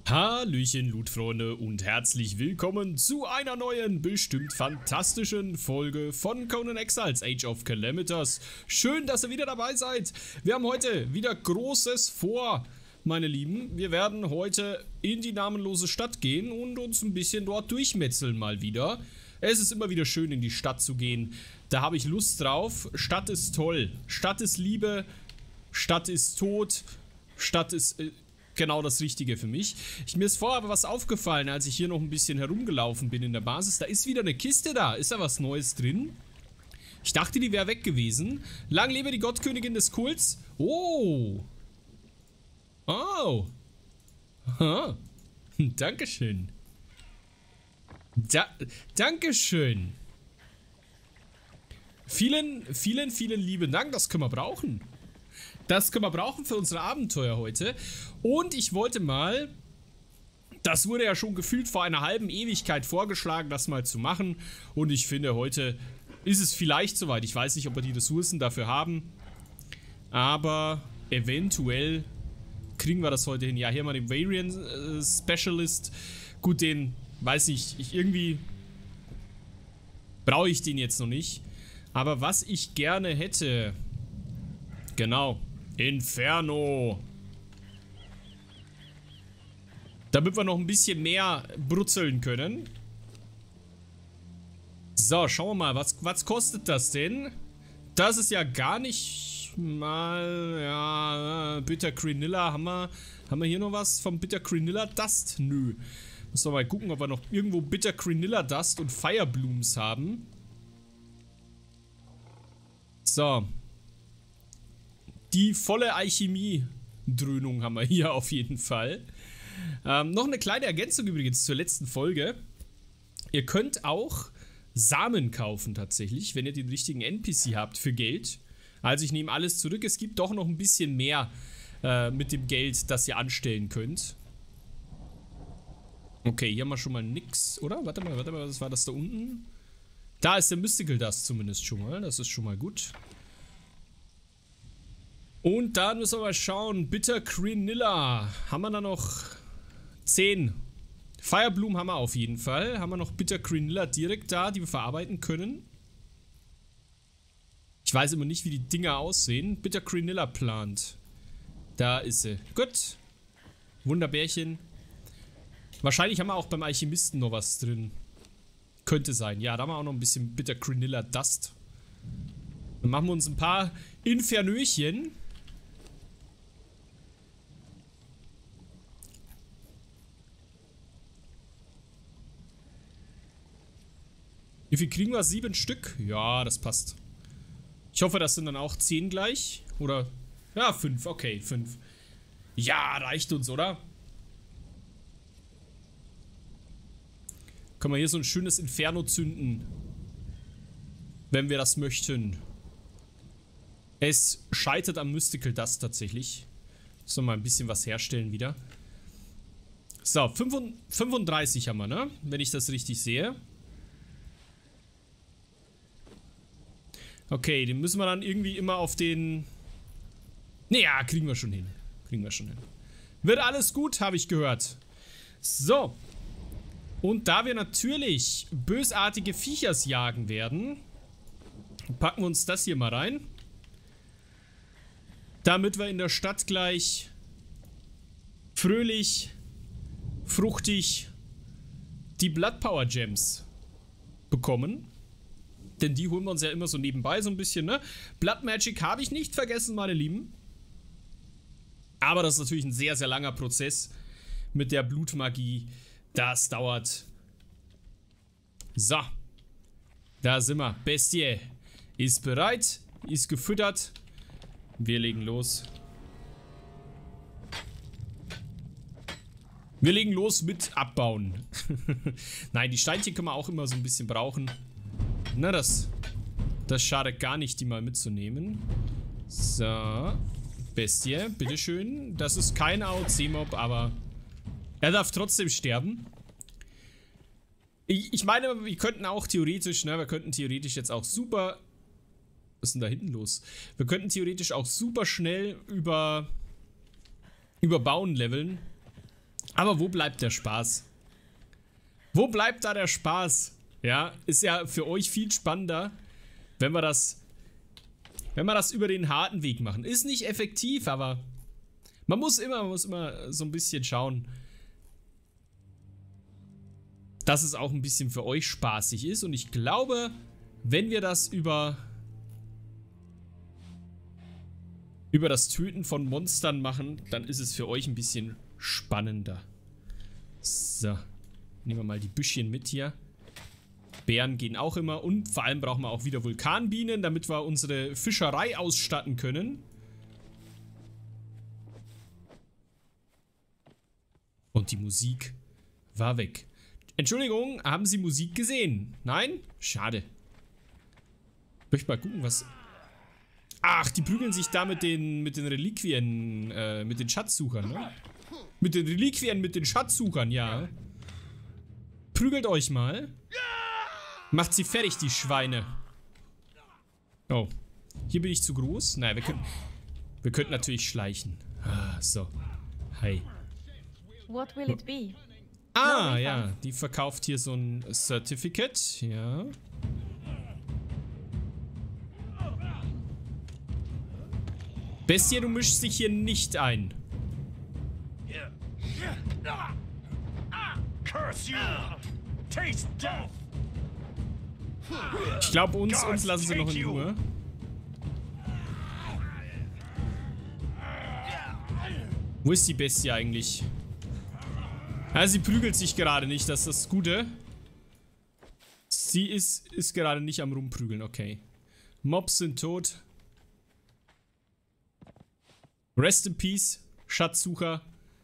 Hallöchen, Loot-Freunde und herzlich willkommen zu einer neuen, bestimmt fantastischen Folge von Conan Exiles Age of Calamitas. Schön, dass ihr wieder dabei seid. Wir haben heute wieder Großes vor, meine Lieben. Wir werden heute in die namenlose Stadt gehen und uns ein bisschen dort durchmetzeln mal wieder. Es ist immer wieder schön, in die Stadt zu gehen. Da habe ich Lust drauf. Stadt ist toll. Stadt ist Liebe. Stadt ist Tod. Stadt ist... genau das Richtige für mich. Mir ist vorher aber was aufgefallen, als ich hier noch ein bisschen herumgelaufen bin in der Basis. Da ist wieder eine Kiste da. Ist da was Neues drin? Ich dachte, die wäre weg gewesen. Lang lebe die Gottkönigin des Kults. Oh. Oh. Aha. Dankeschön. Dankeschön. Vielen lieben Dank. Das können wir brauchen. Das können wir brauchen für unsere Abenteuer heute. Und ich wollte mal, das wurde ja schon gefühlt vor einer halben Ewigkeit vorgeschlagen, das mal zu machen. Und ich finde, heute ist es vielleicht soweit. Ich weiß nicht, ob wir die Ressourcen dafür haben. Aber eventuell kriegen wir das heute hin. Ja, hier mal den Varian Specialist. Gut, den, weiß ich irgendwie brauche ich den jetzt noch nicht. Aber was ich gerne hätte, genau, Inferno. Damit wir noch ein bisschen mehr brutzeln können. So, schauen wir mal, was kostet das denn? Das ist ja gar nicht mal, ja, Bitter Crenilla, haben wir hier noch was vom Bitter Crenilla Dust? Nö. Müssen wir mal gucken, ob wir noch irgendwo Bitter Crenilla Dust und Fireblooms haben. So. Die volle Alchemie-Dröhnung haben wir hier auf jeden Fall. Noch eine kleine Ergänzung übrigens zur letzten Folge. Ihr könnt auch Samen kaufen tatsächlich, wenn ihr den richtigen NPC habt für Geld. Also ich nehme alles zurück. Es gibt doch noch ein bisschen mehr mit dem Geld, das ihr anstellen könnt. Okay, hier haben wir schon mal nix, oder? Warte mal, was war das da unten? Da ist der Mystical Dust zumindest schon mal. Das ist schon mal gut. Und dann müssen wir mal schauen. Bitter Crenilla. Haben wir da noch 10? Firebloom haben wir auf jeden Fall. Haben wir noch Bitter Crenilla direkt da, die wir verarbeiten können? Ich weiß immer nicht, wie die Dinger aussehen. Bitter Crenilla Plant. Da ist sie. Gut. Wunderbärchen. Wahrscheinlich haben wir auch beim Alchemisten noch was drin. Könnte sein. Ja, da haben wir auch noch ein bisschen Bitter Crenilla Dust. Dann machen wir uns ein paar Infernöchen. Wie viel kriegen wir? 7 Stück? Ja, das passt. Ich hoffe, das sind dann auch 10 gleich. Oder? Ja, 5. Okay, 5. Ja, reicht uns, oder? Können wir hier so ein schönes Inferno zünden. Wenn wir das möchten. Es scheitert am Mystical Dust tatsächlich. Müssen wir mal ein bisschen was herstellen wieder. So, 35 haben wir, ne? Wenn ich das richtig sehe. Okay, den müssen wir dann irgendwie immer auf den... Naja, kriegen wir schon hin. Kriegen wir schon hin. Wird alles gut, habe ich gehört. So. Und da wir natürlich bösartige Viechers jagen werden, packen wir uns das hier mal rein. Damit wir in der Stadt gleich fröhlich, fruchtig die Blood Power Gems bekommen. Denn die holen wir uns ja immer so nebenbei so ein bisschen, ne? Blood Magic habe ich nicht vergessen, meine Lieben. Aber das ist natürlich ein sehr, sehr langer Prozess mit der Blutmagie. Das dauert. So. Da sind wir. Bestie ist bereit, ist gefüttert. Wir legen los. Wir legen los mit Abbauen. Nein, die Steinchen können wir auch immer so ein bisschen brauchen. Na, das schadet gar nicht, die mal mitzunehmen. So. Bestie, bitteschön. Das ist kein AOC-Mob, aber er darf trotzdem sterben. Ich meine, wir könnten auch theoretisch, ne, wir könnten theoretisch jetzt auch super... Was ist denn da hinten los? Wir könnten theoretisch auch super schnell über Bauen leveln. Aber wo bleibt der Spaß? Wo bleibt da der Spaß? Ja, ist ja für euch viel spannender, wenn wir das über den harten Weg machen. Ist nicht effektiv, aber man muss immer so ein bisschen schauen, dass es auch ein bisschen für euch spaßig ist. Und ich glaube, wenn wir das über das Töten von Monstern machen, dann ist es für euch ein bisschen spannender. So, nehmen wir mal die Büschchen mit hier. Bären gehen auch immer und vor allem brauchen wir auch wieder Vulkanbienen, damit wir unsere Fischerei ausstatten können. Und die Musik war weg. Entschuldigung, haben Sie Musik gesehen? Nein? Schade. Ich möchte mal gucken, was... Ach, die prügeln sich da mit den Reliquien, mit den Schatzsuchern, ne? Mit den Reliquien, mit den Schatzsuchern, ja. Prügelt euch mal. Macht sie fertig, die Schweine. Oh. Hier bin ich zu groß? Nein, wir könnten natürlich schleichen. Ah, so. Hi. What will it be? Ah, ja. Die verkauft hier so ein Certificate. Ja. Bestie, du mischst dich hier nicht ein. Ich glaube, uns lassen sie noch in Ruhe. Wo ist die Bestie eigentlich? Ja, sie prügelt sich gerade nicht, das ist das Gute. Sie ist gerade nicht am Rumprügeln, okay. Mobs sind tot. Rest in Peace, Schatzsucher.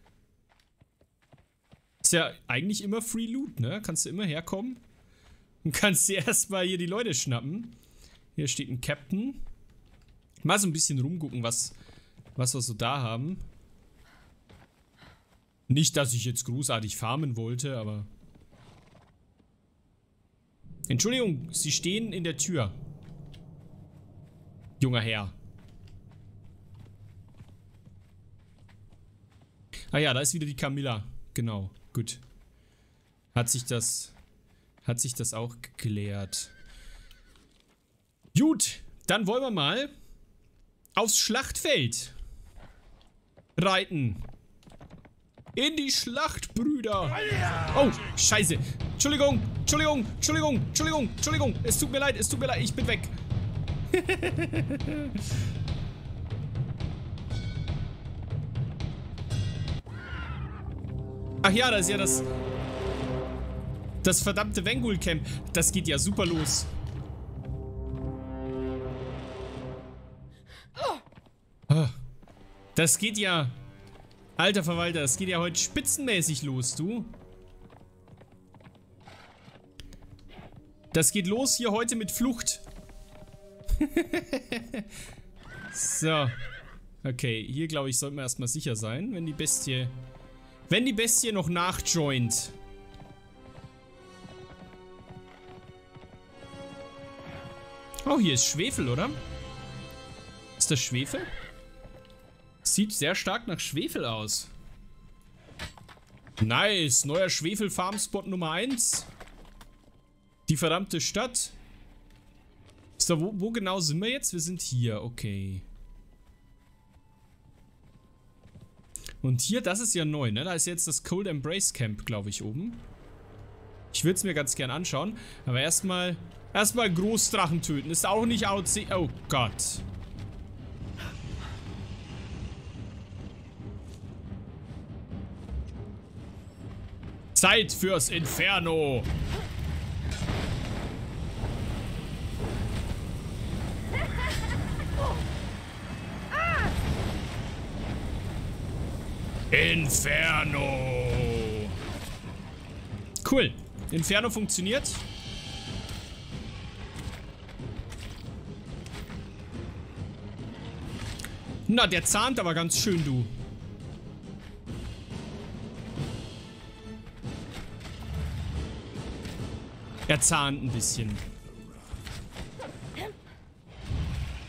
Ist ja eigentlich immer Free Loot, ne? Kannst du immer herkommen und kannst dir erstmal hier die Leute schnappen. Hier steht ein Captain. Mal so ein bisschen rumgucken, was wir so da haben. Nicht, dass ich jetzt großartig farmen wollte, aber... Entschuldigung, Sie stehen in der Tür. Junger Herr. Ah ja, da ist wieder die Camilla. Genau, gut. Hat sich das auch geklärt. Gut, dann wollen wir mal aufs Schlachtfeld reiten. In die Schlacht, Brüder. Oh, scheiße. Entschuldigung. Es tut mir leid, ich bin weg. Ach ja, das ist ja das verdammte Vengul Camp. Das geht ja super los. Oh, das geht ja... Alter Verwalter, das geht ja heute spitzenmäßig los, du. Das geht los hier heute mit Flucht. So. Okay, hier glaube ich, sollten wir erstmal sicher sein, wenn die Bestie noch nachjoint. Oh, hier ist Schwefel, oder? Ist das Schwefel? Sieht sehr stark nach Schwefel aus. Nice, neuer Schwefel-Farm-Spot Nummer 1. Die verdammte Stadt. So, wo genau sind wir jetzt? Wir sind hier, okay. Und hier, das ist ja neu, ne? Da ist jetzt das Cold Embrace Camp, glaube ich, oben. Ich würde es mir ganz gern anschauen. Aber erstmal Großdrachen töten. Ist auch nicht OC. Oh Gott. Zeit fürs Inferno. Inferno. Cool. Inferno funktioniert. Na, der zahnt aber ganz schön, du. Er zahnt ein bisschen.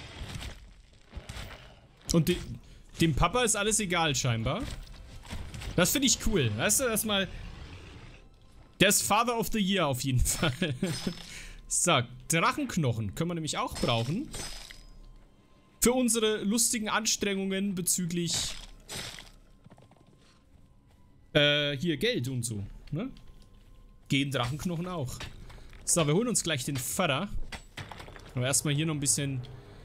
Und dem Papa ist alles egal, scheinbar. Das finde ich cool. Weißt du, erstmal. Der ist Father of the Year auf jeden Fall. So, Drachenknochen können wir nämlich auch brauchen. Für unsere lustigen Anstrengungen bezüglich hier Geld und so, ne? Gehen Drachenknochen auch. So, wir holen uns gleich den Vater. Aber erstmal hier noch ein bisschen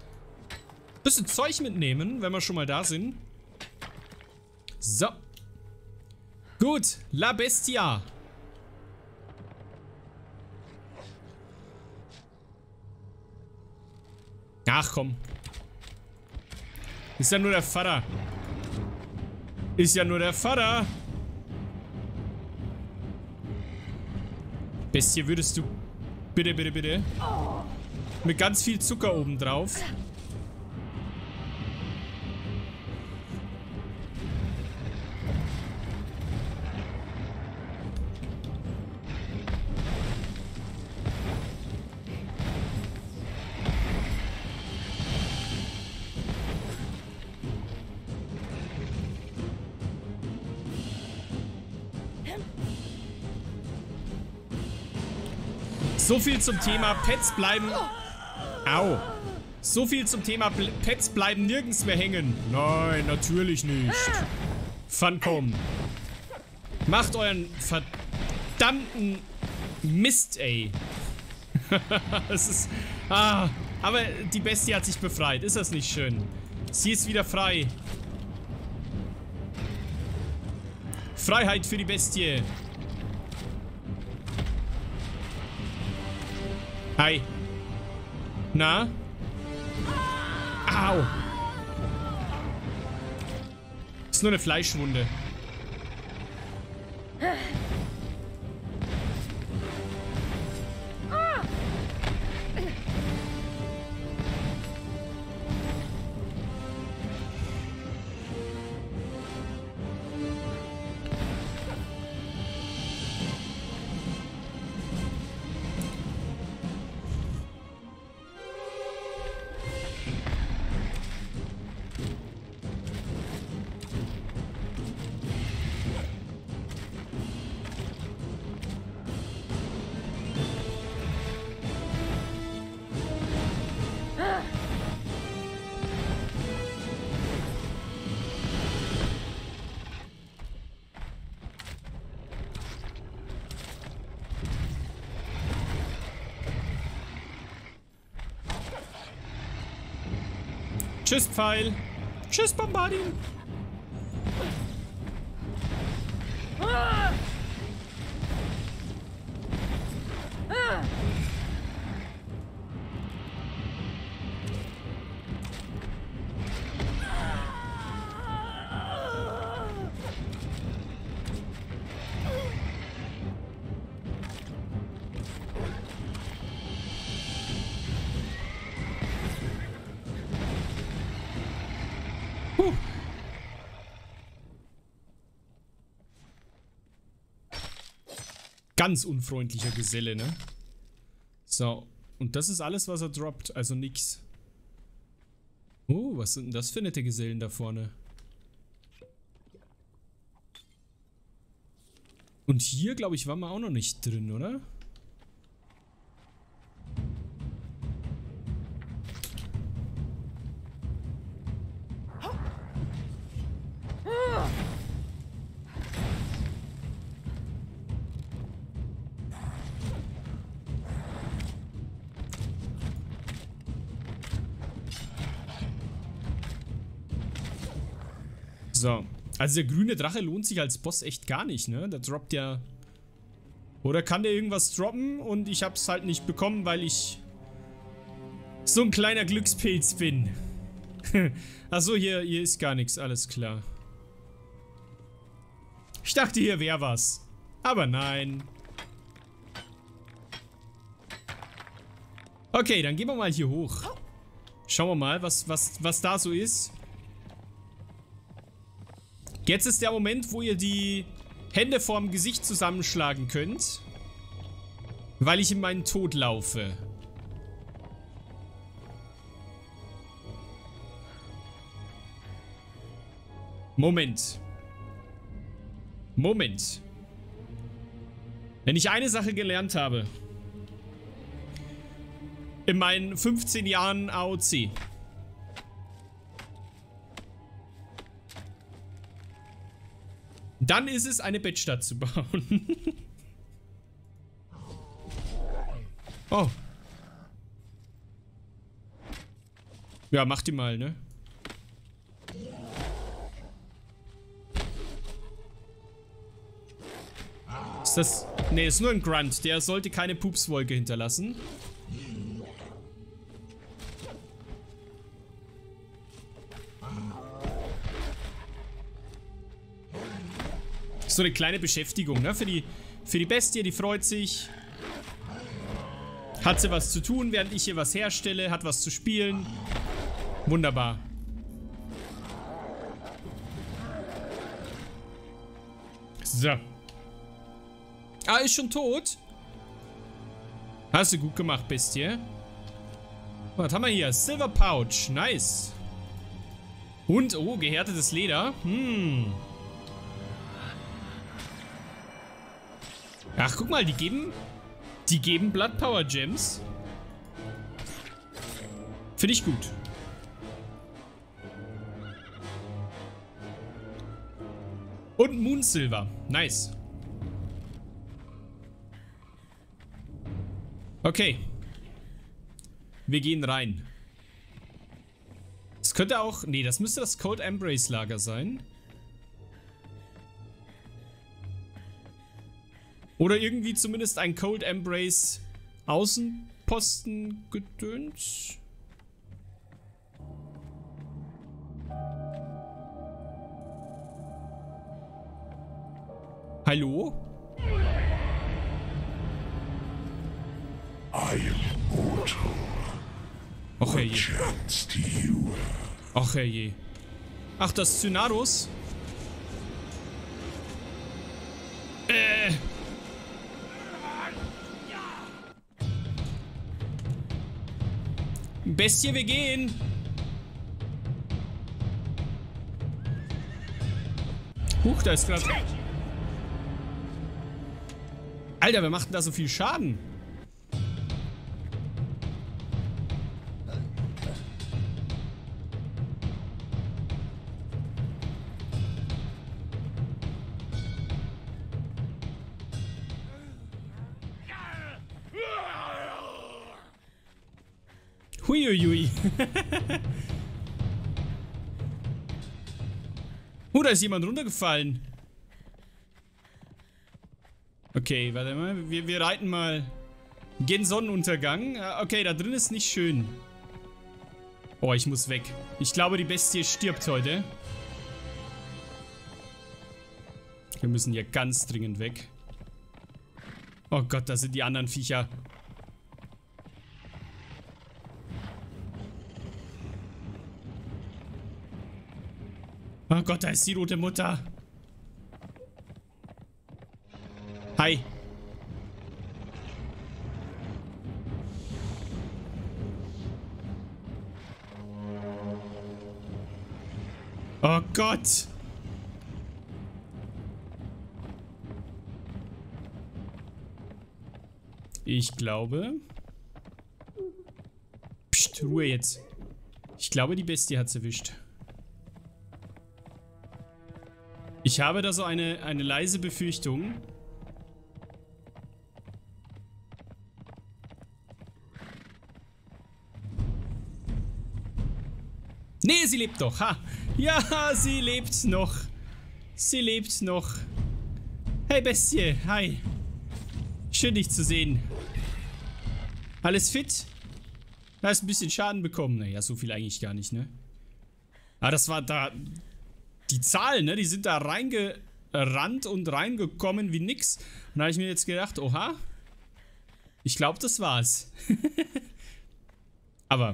Zeug mitnehmen, wenn wir schon mal da sind. So. Gut, La Bestia. Ach komm. Ist ja nur der Vater. Ist ja nur der Vater. Bestie, würdest du bitte, bitte, bitte mit ganz viel Zucker oben drauf. So viel zum Thema Pets bleiben... Au. So viel zum Thema Pets bleiben nirgends mehr hängen. Nein, natürlich nicht. Funcom. Macht euren verdammten Mist, ey. Es ist... Ah, aber die Bestie hat sich befreit. Ist das nicht schön? Sie ist wieder frei. Freiheit für die Bestie. Hi. Na? Au. Ist nur eine Fleischwunde. Tschüss, Pfeil. Tschüss, Bombardin. Ganz unfreundlicher Geselle, ne? So, und das ist alles, was er droppt, also nix. Oh, was sind denn das für nette Gesellen da vorne? Und hier, glaube ich, waren wir auch noch nicht drin, oder? So, also der grüne Drache lohnt sich als Boss echt gar nicht, ne? Der droppt ja... Oder kann der irgendwas droppen und ich hab's halt nicht bekommen, weil ich so ein kleiner Glückspilz bin. Achso, hier ist gar nichts, alles klar. Ich dachte, hier wäre was. Aber nein. Okay, dann gehen wir mal hier hoch. Schauen wir mal, was da so ist. Jetzt ist der Moment, wo ihr die Hände vorm Gesicht zusammenschlagen könnt. Weil ich in meinen Tod laufe. Moment. Moment. Wenn ich eine Sache gelernt habe in meinen 15 Jahren AOC, dann ist es, eine Bettstadt zu bauen. Oh. Ja, mach die mal, ne? Ist das... Ne, ist nur ein Grunt. Der sollte keine Pupswolke hinterlassen. So eine kleine Beschäftigung, ne? Für die Bestie, die freut sich. Hat sie was zu tun, während ich hier was herstelle. Hat was zu spielen. Wunderbar. So. Ah, ist schon tot? Hast du gut gemacht, Bestie. Was haben wir hier? Silver Pouch. Nice. Und, oh, gehärtetes Leder. Ach, guck mal, die geben Blood Power Gems. Finde ich gut. Und Moon Silver. Nice. Okay. Wir gehen rein. Es könnte auch... Nee, das müsste das Cold Embrace Lager sein. Oder irgendwie zumindest ein Cold Embrace Außenposten gedöns. Hallo? I am mortal. Ach herrje. Chance to you. Ach herrje. Ach, das Cynados? Bestie, wir gehen. Huch, da ist gerade... Alter, wer macht denn da so viel Schaden? Huiuiui. Da ist jemand runtergefallen. Okay, warte mal. Wir reiten mal gen Sonnenuntergang. Okay, da drin ist nicht schön. Oh, ich muss weg. Ich glaube, die Bestie stirbt heute. Wir müssen hier ganz dringend weg. Oh Gott, da sind die anderen Viecher. Oh Gott, da ist die rote Mutter. Hi. Oh Gott. Ich glaube... Psst, Ruhe jetzt. Ich glaube, die Bestie hat's erwischt. Ich habe da so eine leise Befürchtung. Nee, sie lebt doch. Ha. Ja, sie lebt noch. Sie lebt noch. Hey, Bestie. Hi. Schön, dich zu sehen. Alles fit? Du hast ein bisschen Schaden bekommen. Naja, so viel eigentlich gar nicht, ne? Ah, das war da... Die Zahlen, ne? Die sind da reingerannt und reingekommen wie nix. Und da habe ich mir jetzt gedacht, oha. Ich glaube, das war's. Aber...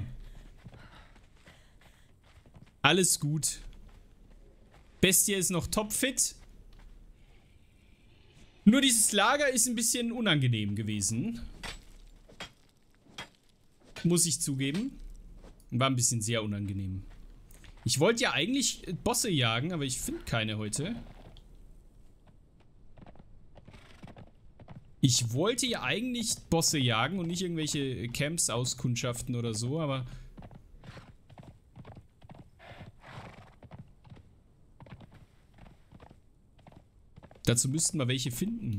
Alles gut. Bestie ist noch topfit. Nur dieses Lager ist ein bisschen unangenehm gewesen. Muss ich zugeben. War ein bisschen sehr unangenehm. Ich wollte ja eigentlich Bosse jagen, aber ich finde keine heute. Ich wollte ja eigentlich Bosse jagen und nicht irgendwelche Camps auskundschaften oder so, aber... Dazu müssten wir welche finden.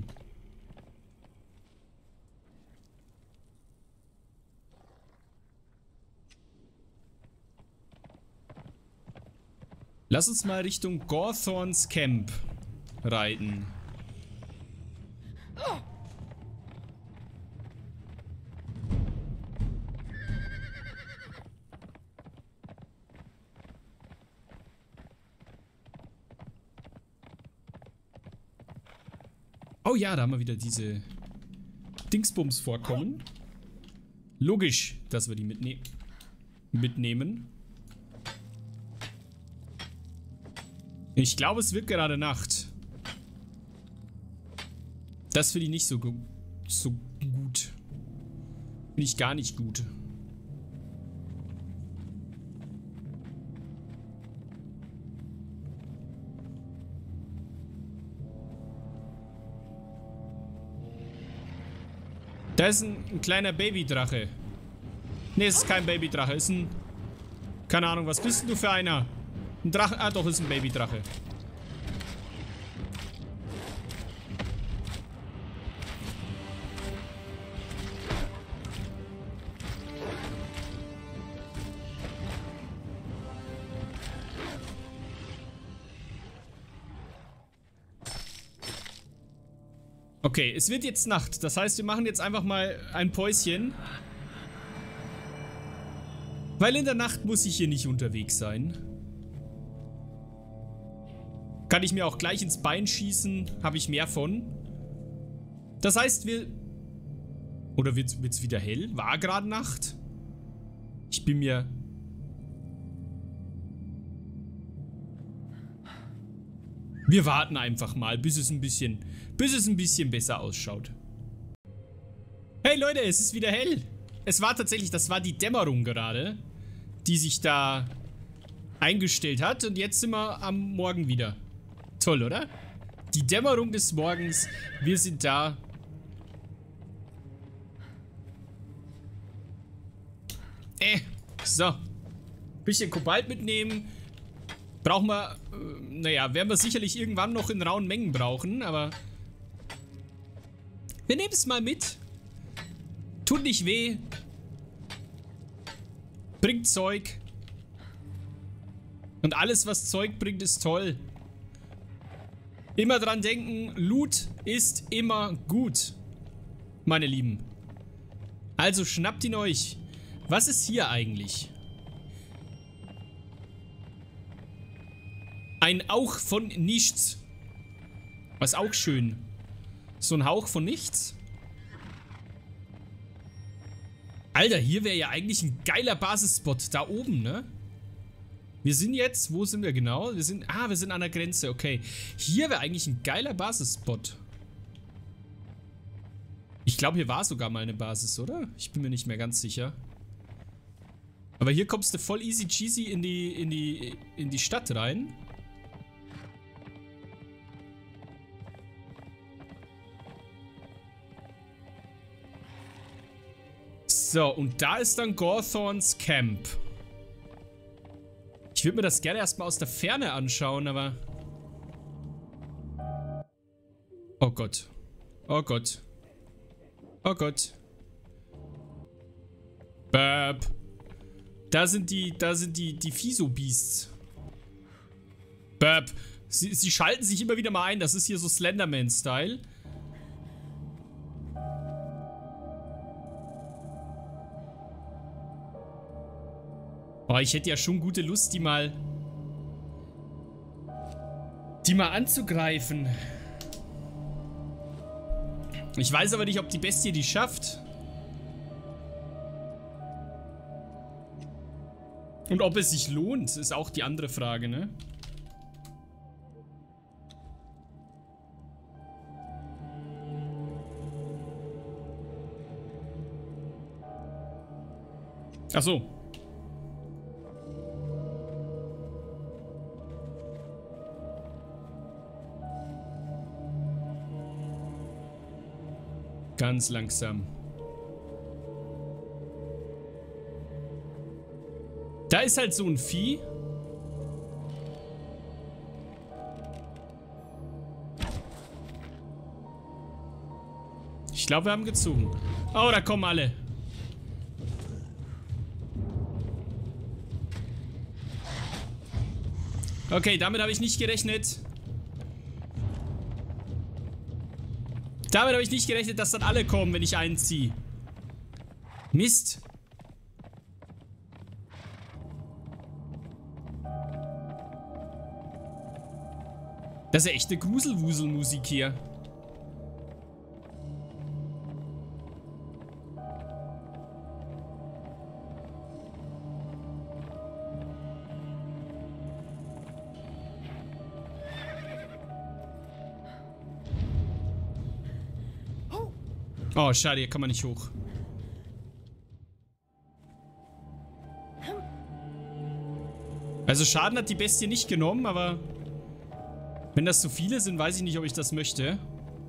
Lass uns mal Richtung Gorthorns Camp reiten. Oh ja, da haben wir wieder diese Dingsbums vorkommen. Logisch, dass wir die mitnehmen. Ich glaube, es wird gerade Nacht. Das finde ich nicht so gut. Finde ich gar nicht gut. Da ist ein kleiner Babydrache. Ne, es ist kein Babydrache. Es ist ein... Keine Ahnung, was bist denn du für einer? Ein Drache... Ah, doch, ist ein Babydrache. Okay, es wird jetzt Nacht. Das heißt, wir machen jetzt einfach mal ein Päuschen. Weil in der Nacht muss ich hier nicht unterwegs sein. Kann ich mir auch gleich ins Bein schießen. Habe ich mehr von. Das heißt, wir... Oder wird's wieder hell? War gerade Nacht? Ich bin mir... Wir warten einfach mal, bis es ein bisschen besser ausschaut. Hey Leute, es ist wieder hell. Es war tatsächlich, das war die Dämmerung gerade, die sich da eingestellt hat. Und jetzt sind wir am Morgen wieder. Toll, oder? Die Dämmerung des Morgens. Wir sind da. So. Bisschen Kobalt mitnehmen. Brauchen wir, naja, werden wir sicherlich irgendwann noch in rauen Mengen brauchen, aber wir nehmen es mal mit. Tut nicht weh. Bringt Zeug. Und alles, was Zeug bringt, ist toll. Immer dran denken, Loot ist immer gut, meine Lieben. Also schnappt ihn euch. Was ist hier eigentlich? Ein Hauch von nichts. Was auch schön. So ein Hauch von nichts. Alter, hier wäre ja eigentlich ein geiler Basisspot. Da oben, ne? Wir sind jetzt... Wo sind wir genau? Wir sind an der Grenze. Okay. Hier wäre eigentlich ein geiler Basisspot. Ich glaube, hier war sogar mal eine Basis, oder? Ich bin mir nicht mehr ganz sicher. Aber hier kommst du voll easy cheesy in die Stadt rein. So, und da ist dann Gorthorns Camp. Ich würde mir das gerne erstmal aus der Ferne anschauen, aber... Oh Gott. Oh Gott. Oh Gott. Bäb. Da sind die Fiso-Beasts. Bäb. Sie schalten sich immer wieder mal ein. Das ist hier so Slenderman-Style. Oh, ich hätte ja schon gute Lust, die mal anzugreifen. Ich weiß aber nicht, ob die Bestie die schafft. Und ob es sich lohnt, ist auch die andere Frage, ne? Ach so. Ganz langsam. Da ist halt so ein Vieh. Ich glaube, wir haben gezogen. Oh, da kommen alle. Okay, damit habe ich nicht gerechnet. Damit habe ich nicht gerechnet, dass dann alle kommen, wenn ich einziehe. Mist. Das ist ja echt eine Gruselwuselmusik hier. Oh, schade, hier kann man nicht hoch. Also Schaden hat die Bestie nicht genommen, aber wenn das so viele sind, weiß ich nicht, ob ich das möchte.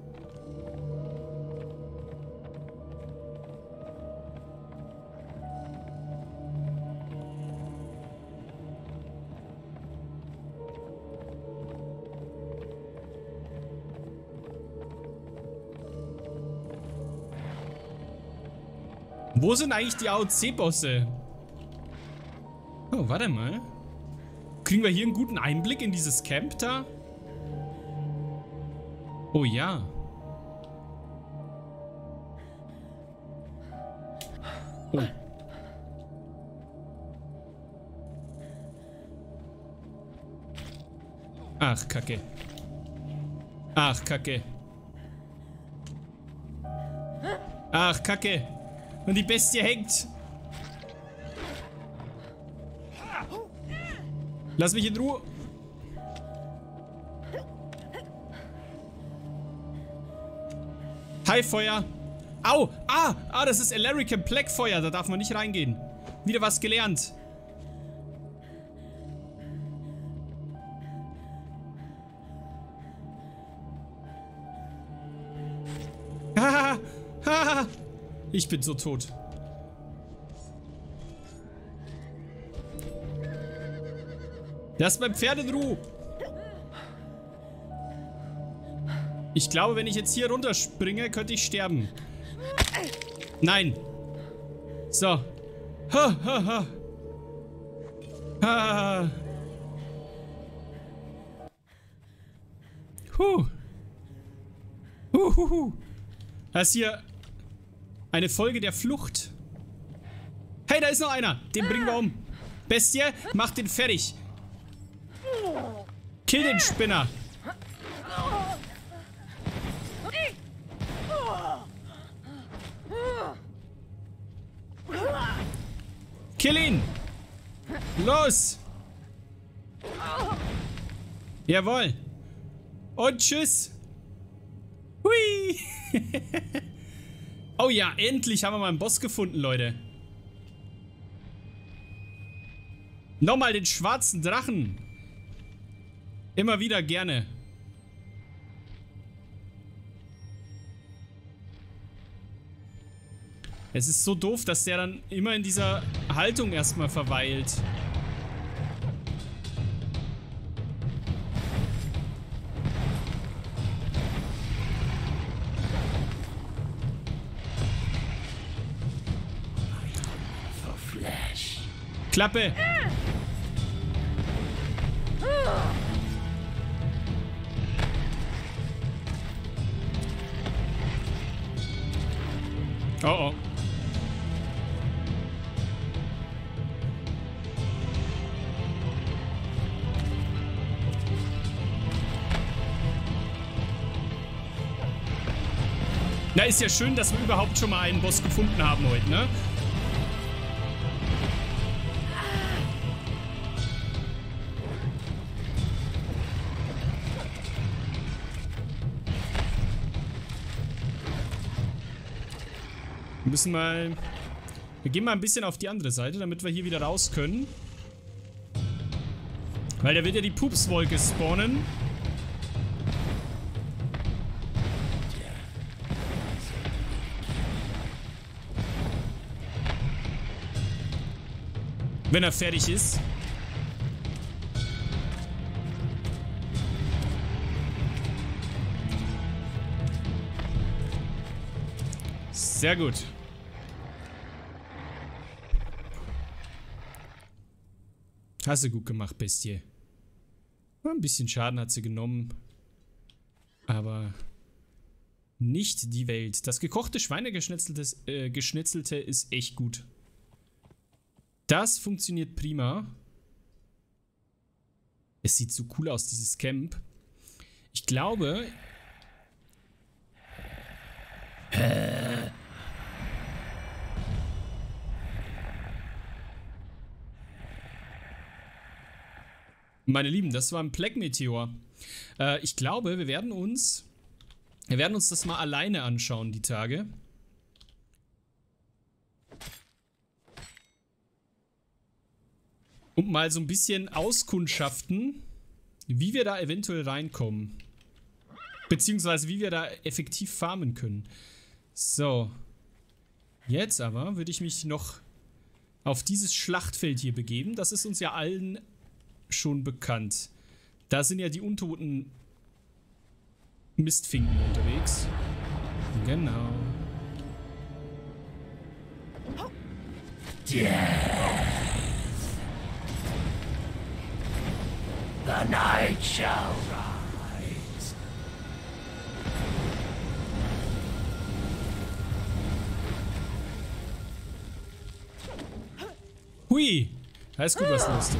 Wo sind eigentlich die AOC-Bosse? Oh, warte mal. Kriegen wir hier einen guten Einblick in dieses Camp da? Oh ja. Oh. Ach, Kacke. Ach, Kacke. Ach, Kacke. Und die Bestie hängt. Lass mich in Ruhe. Highfeuer. Au! Ah, das ist Alaricum Blackfeuer. Da darf man nicht reingehen. Wieder was gelernt. Haha! Haha! Ich bin so tot. Lass mein Pferd in Ruhe. Ich glaube, wenn ich jetzt hier runterspringe, könnte ich sterben. Nein. So. Ha, ha, ha. Ha. Das ist hier eine Folge der Flucht. Hey, da ist noch einer. Den bringen wir um. Bestie, mach den fertig. Kill den Spinner. Kill ihn. Los. Jawohl. Und tschüss. Hui. Oh ja, endlich haben wir mal einen Boss gefunden, Leute. Nochmal den schwarzen Drachen. Immer wieder gerne. Es ist so doof, dass der dann immer in dieser Haltung erstmal verweilt. Klappe! Oh oh. Na, ist ja schön, dass wir überhaupt schon mal einen Boss gefunden haben heute, ne? Wir müssen mal... Wir gehen mal ein bisschen auf die andere Seite, damit wir hier wieder raus können. Weil da wird ja die Pupswolke spawnen. Wenn er fertig ist. Sehr gut. Hast du gut gemacht, Bestie. Ein bisschen Schaden hat sie genommen. Aber nicht die Welt. Das gekochte Geschnetzelte ist echt gut. Das funktioniert prima. Es sieht so cool aus, dieses Camp. Ich glaube... Meine Lieben, das war ein Plague-Meteor. Ich glaube, wir werden uns das mal alleine anschauen, die Tage. Und mal so ein bisschen auskundschaften, wie wir da eventuell reinkommen. Beziehungsweise wie wir da effektiv farmen können. So. Jetzt aber würde ich mich noch auf dieses Schlachtfeld hier begeben. Das ist uns ja allen schon bekannt. Da sind ja die untoten Mistfinken unterwegs. Genau. The night shall rise. Hui! Da ist gut was los.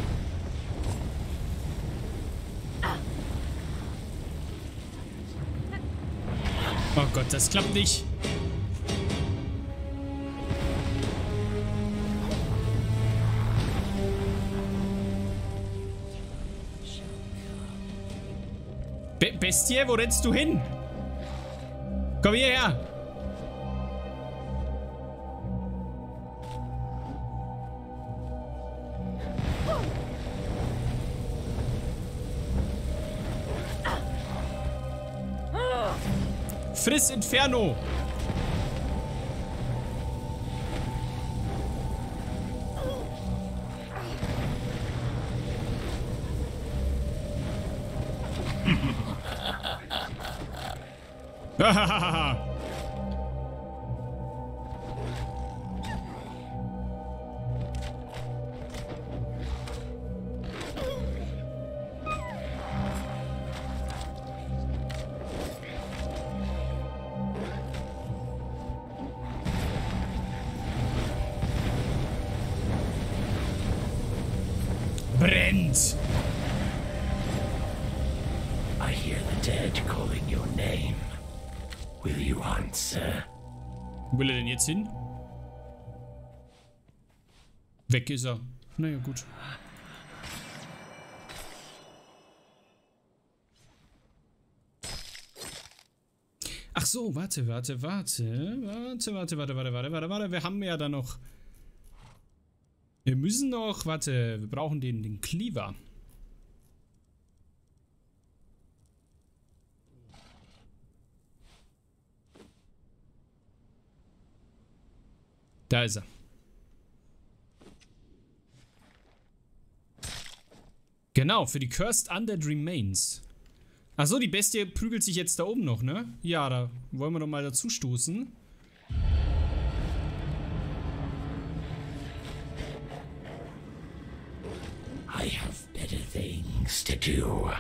Oh Gott, das klappt nicht. Bestie, wo rennst du hin? Komm hierher. Friss Inferno! Brennt! I hear the dead calling your name. Will you answer? Wo will er denn jetzt hin? Weg ist er. Naja, gut. Ach so, warte. Wir haben ja da noch... Wir müssen noch... Warte, wir brauchen den Cleaver. Da ist er. Genau, für die Cursed Undead Remains. Achso, die Bestie prügelt sich jetzt da oben noch, ne? Ja, da wollen wir doch mal dazu stoßen. I have better things to do.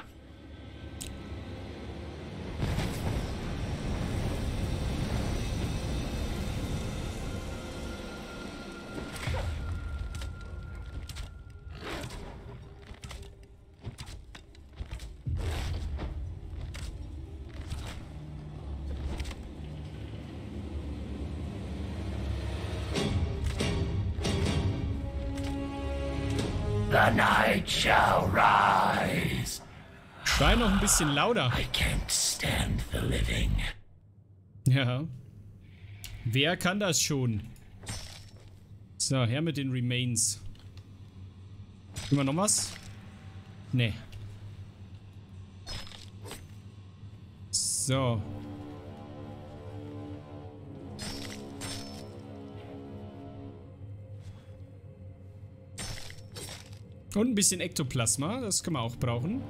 The night shall rise. Schrei noch ein bisschen lauter. I can't stand the living. Ja. Wer kann das schon? So, her mit den Remains. Immer noch was? Nee. So. Und ein bisschen Ektoplasma, das können wir auch brauchen.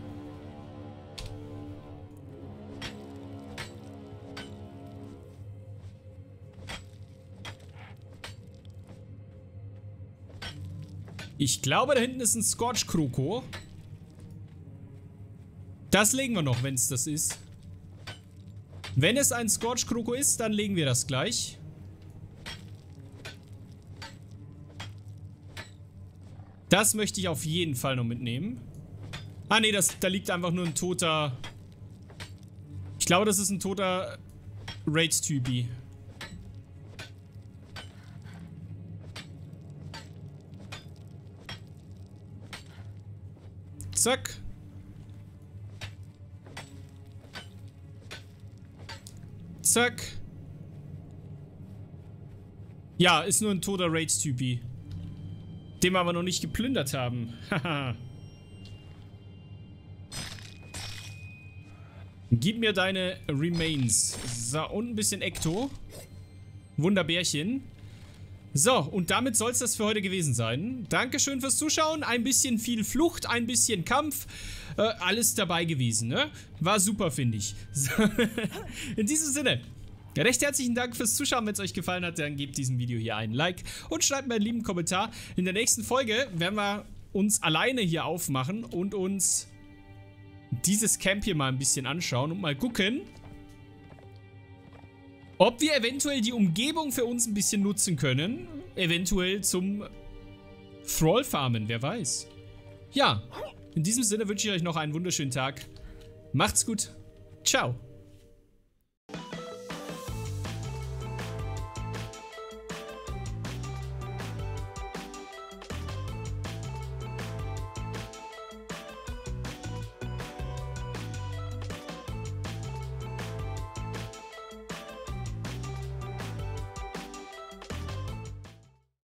Ich glaube, da hinten ist ein Scorch-Kroko. Das legen wir noch, wenn es das ist. Wenn es ein Scorch-Kroko ist, dann legen wir das gleich. Das möchte ich auf jeden Fall noch mitnehmen. Ah, nee, da liegt einfach nur ein toter... Ich glaube, das ist ein toter Raid-Typi. Zack. Zack. Ja, ist nur ein toter Raid-Typi. Den wir aber noch nicht geplündert haben. Haha. Gib mir deine Remains. So, und ein bisschen Ekto. Wunderbärchen. So, und damit soll es das für heute gewesen sein. Dankeschön fürs Zuschauen. Ein bisschen viel Flucht, ein bisschen Kampf. Alles dabei gewesen, ne? War super, finde ich. So. In diesem Sinne, recht herzlichen Dank fürs Zuschauen. Wenn es euch gefallen hat, dann gebt diesem Video hier einen Like und schreibt mir einen lieben Kommentar. In der nächsten Folge werden wir uns alleine hier aufmachen und uns dieses Camp hier mal ein bisschen anschauen und mal gucken, ob wir eventuell die Umgebung für uns ein bisschen nutzen können. Eventuell zum Thrall-Farmen, wer weiß. Ja, in diesem Sinne wünsche ich euch noch einen wunderschönen Tag. Macht's gut. Ciao.